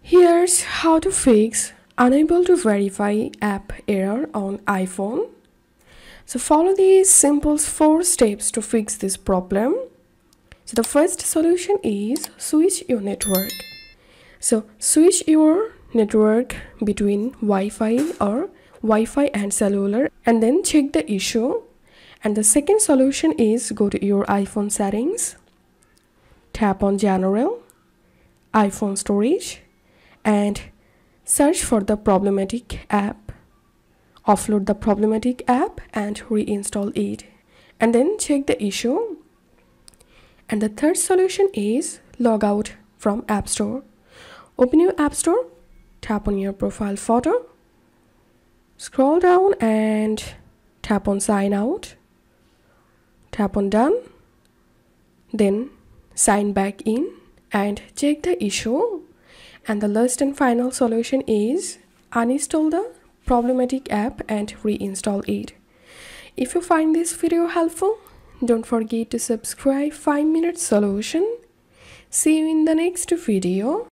Here's how to fix unable to verify app error on iPhone. So follow these simple 4 steps to fix this problem. So the first solution is switch your network. So switch your network between Wi-Fi and cellular and then check the issue. And the second solution is go to your iPhone settings, tap on General, iPhone storage, and search for the problematic app. Offload the problematic app and reinstall it, and then check the issue. And the third solution is log out from App Store. Open your App Store, tap on your profile photo, scroll down and tap on sign out, tap on done, then sign back in and check the issue. And the last and final solution is uninstall the problematic app and reinstall it. If you find this video helpful, don't forget to subscribe 5 Minute Solution. See you in the next video.